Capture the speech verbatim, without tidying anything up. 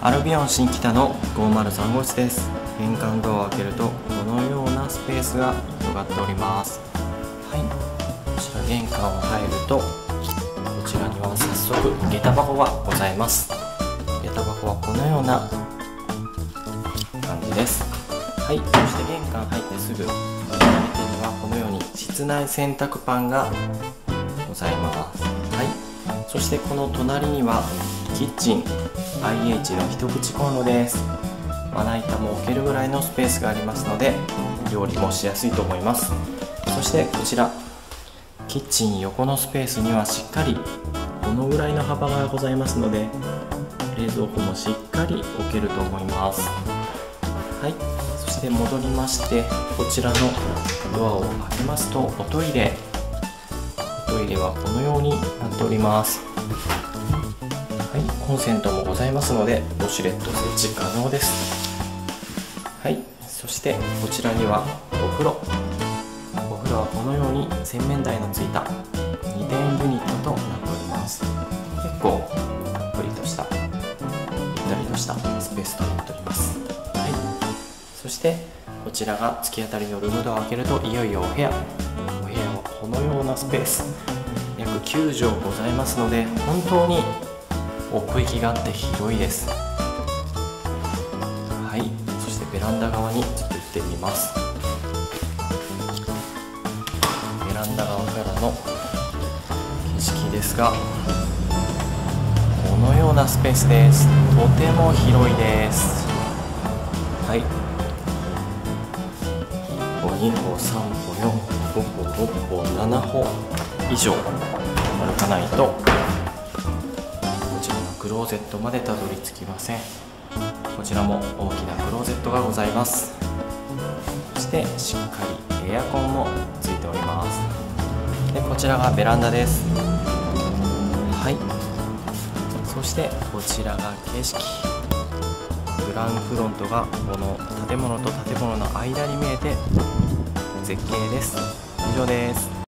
アルビオン新北のごまるさん号室です。玄関ドアを開けるとこのようなスペースが広がっております。はい、こちら玄関を入るとこちらには早速下駄箱がございます。下駄箱はこのような感じです。はい、そして玄関入ってすぐ左手にはこのように室内洗濯パンがございます。はい、そしてこの隣にはキッチン アイエイチ の一口コンロです。まな板も置けるぐらいのスペースがありますので料理もしやすいと思います。そしてこちらキッチン横のスペースにはしっかりこのぐらいの幅がございますので冷蔵庫もしっかり置けると思います。はい、そして戻りましてこちらのドアを開けますとおトイレおトイレはこのようになっております。はい、コンセントもございますのでウォシュレット設置可能です。はい、そしてこちらにはお風呂お風呂はこのように洗面台のついたにてんユニットとなっております。結構たっぷりとしたゆったりとしたスペースとなっております。はい、そしてこちらが突き当たりのルームドアを開けるといよいよお部屋お部屋はこのようなスペース約きゅうじょうございますので本当に奥行きがあって広いです。はい、そしてベランダ側にちょっと行ってみます。ベランダ側からの景色ですがこのようなスペースです。とても広いです。はい、いっぽにほさんぽよんぽごほろっぽななほ以上歩かないとこちらのクローゼットまでたどり着きません。こちらも大きなクローゼットがございます。そしてしっかりエアコンもついております。でこちらがベランダです。はい、そしてこちらが景色グランフロントがこの建物と建物の間に見えて絶景です。以上です。